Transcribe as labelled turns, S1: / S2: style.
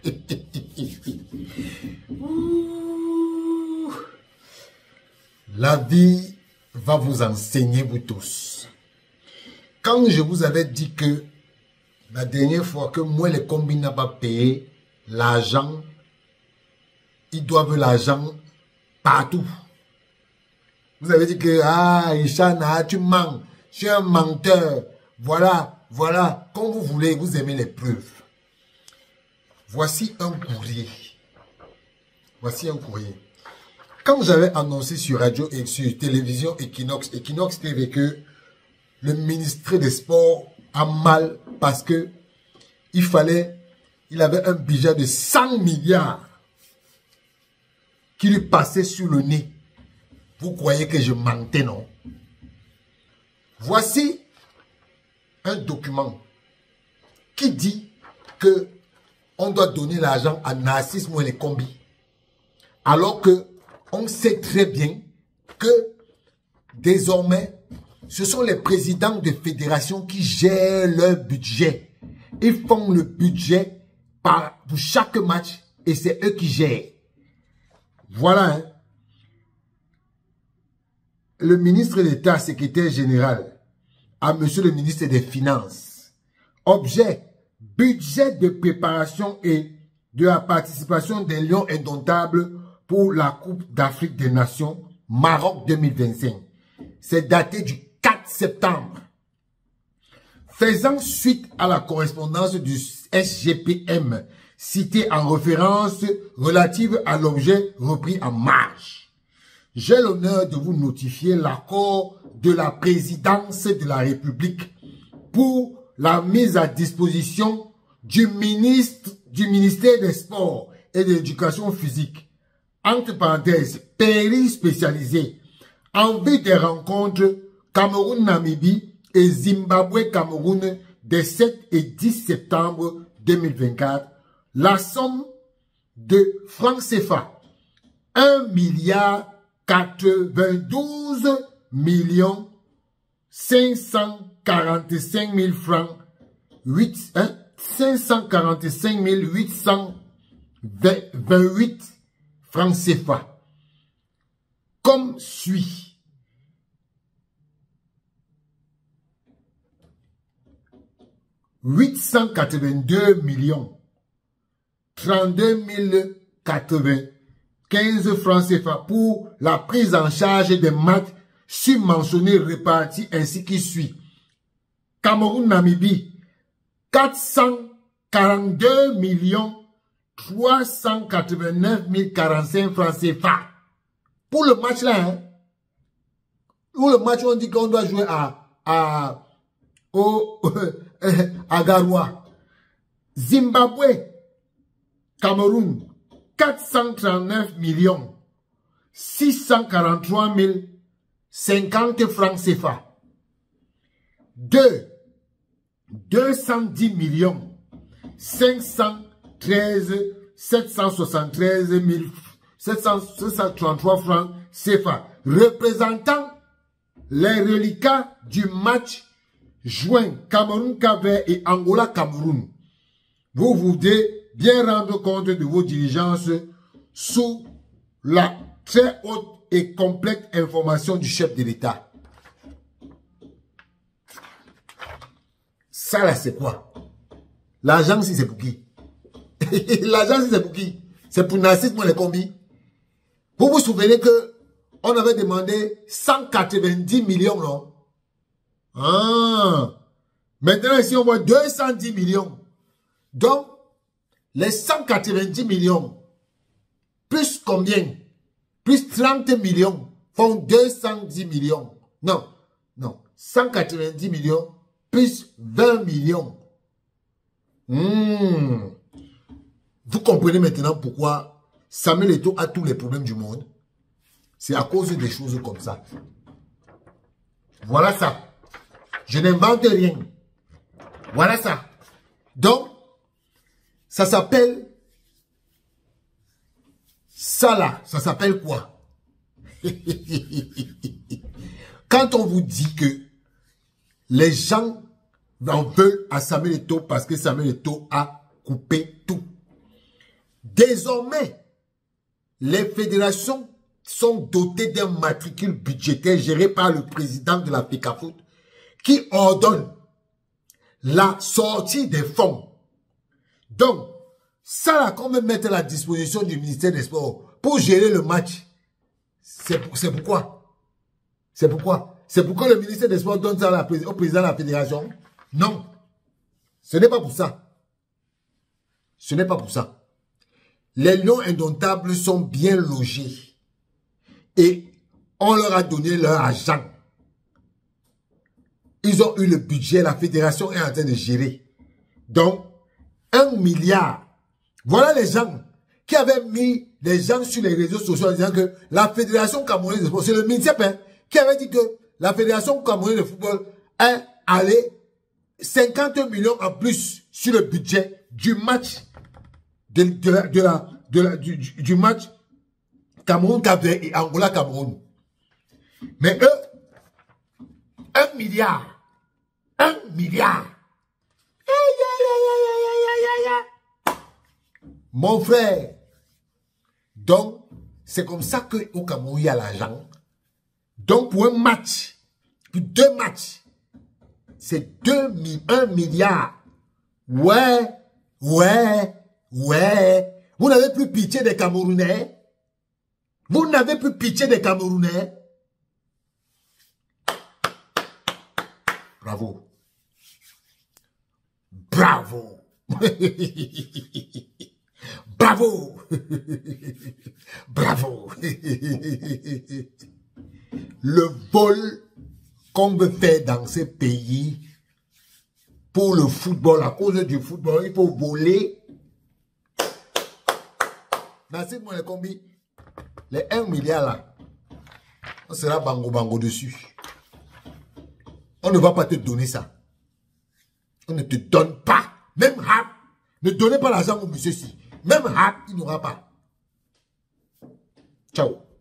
S1: Ouh. La vie va vous enseigner, vous tous. Quand je vous avais dit que la dernière fois que moi, les combines n'ont pas payé l'argent, ils doivent l'argent partout. Vous avez dit que, ah, Ishana, tu mens, tu es un menteur. Voilà, voilà, comme vous voulez, vous aimez les preuves. Voici un courrier. Voici un courrier. Quand j'avais annoncé sur radio et sur télévision Equinox TV que le ministre des Sports a mal parce que il avait un budget de 100 milliards qui lui passait sur le nez. Vous croyez que je mentais, non? Voici un document qui dit que on doit donner l'argent à Narcisse Moelle Kombi. Alors que on sait très bien que désormais, ce sont les présidents de fédérations qui gèrent leur budget. Ils font le budget pour chaque match et c'est eux qui gèrent. Voilà. Hein. Le ministre d'État, secrétaire général, à monsieur le ministre des Finances. Objet, budget de préparation et de la participation des Lions indomptables pour la Coupe d'Afrique des Nations, Maroc 2025. C'est daté du 4 septembre. Faisant suite à la correspondance du SGPM citée en référence relative à l'objet repris en marge, j'ai l'honneur de vous notifier l'accord de la présidence de la République pour la mise à disposition du ministère des Sports et de l'Éducation physique, entre parenthèses, péri spécialisé, en vue des rencontres Cameroun-Namibie et Zimbabwe-Cameroun des 7 et 10 septembre 2024, la somme de francs CFA, 1,92,545,000 francs, 545 828 francs CFA. Comme suit. 882 millions 32 095 francs CFA pour la prise en charge des matchs subventionnés répartis ainsi qu'il suit. Cameroun-Namibie, 442 millions 389 045 francs CFA. Pour le match là, hein, pour le match on dit qu'on doit jouer à Garoua. Zimbabwe, Cameroun, 439 millions 643 050 francs CFA. 210 millions 513 773 733 francs CFA, représentant les reliquats du match joint Cameroun-Cap-Vert et Angola-Cameroun. Vous devez bien rendre compte de vos diligences sous la très haute et complète information du chef de l'État. Ça là, c'est quoi? L'argent, si c'est pour qui? L'argent, si c'est pour qui? C'est pour Narcisse Moelle Kombi. Vous vous souvenez que on avait demandé 190 millions, non? Ah. Maintenant, ici, on voit 210 millions. Donc, les 190 millions, plus combien? Plus 30 millions font 210 millions. Non, non. 190 millions plus 20 millions. Vous comprenez maintenant pourquoi Samuel Eto'o a tous les problèmes du monde? C'est à cause des choses comme ça. Voilà ça. Je n'invente rien. Voilà ça. Donc, ça s'appelle... Ça là, ça s'appelle quoi? Quand on vous dit que les gens en veulent à Samuel Eto'o parce que Samuel Eto'o a coupé tout. Désormais, les fédérations sont dotées d'un matricule budgétaire géré par le président de la FECAFOOT qui ordonne la sortie des fonds. Donc, ça là qu'on veut mettre à la disposition du ministère des Sports pour gérer le match, c'est pourquoi. C'est pourquoi. C'est pourquoi le ministère des Sports donne ça au président de la fédération. Non. Ce n'est pas pour ça. Ce n'est pas pour ça. Les Lions indomptables sont bien logés. Et on leur a donné leur argent. Ils ont eu le budget, la fédération est en train de gérer. Donc, 1 milliard. Voilà les gens qui avaient mis les gens sur les réseaux sociaux en disant que la fédération camerounaise de football, c'est le ministère qui avait dit que la fédération camerounaise de football est allée 50 millions en plus sur le budget du match du match Cameroun-Cap-Vert et Angola-Cameroun. Mais eux, 1 milliard. 1 milliard. Mon frère. Donc, c'est comme ça qu'au Cameroun, il y a l'argent. Donc, pour un match, pour 2 matchs, c'est 1 milliard. Ouais. Vous n'avez plus pitié des Camerounais. Vous n'avez plus pitié des Camerounais. Bravo. Bravo. Bravo. Bravo. Le vol qu'on veut faire dans ces pays pour le football, à cause du football, il faut voler. Nassim Mwelekombi, les 1 milliard là, on sera bango dessus. On ne va pas te donner ça. On ne te donne pas. Même Hap, ne donnez pas l'argent au monsieur-ci. Même Hap, il n'aura pas. Ciao.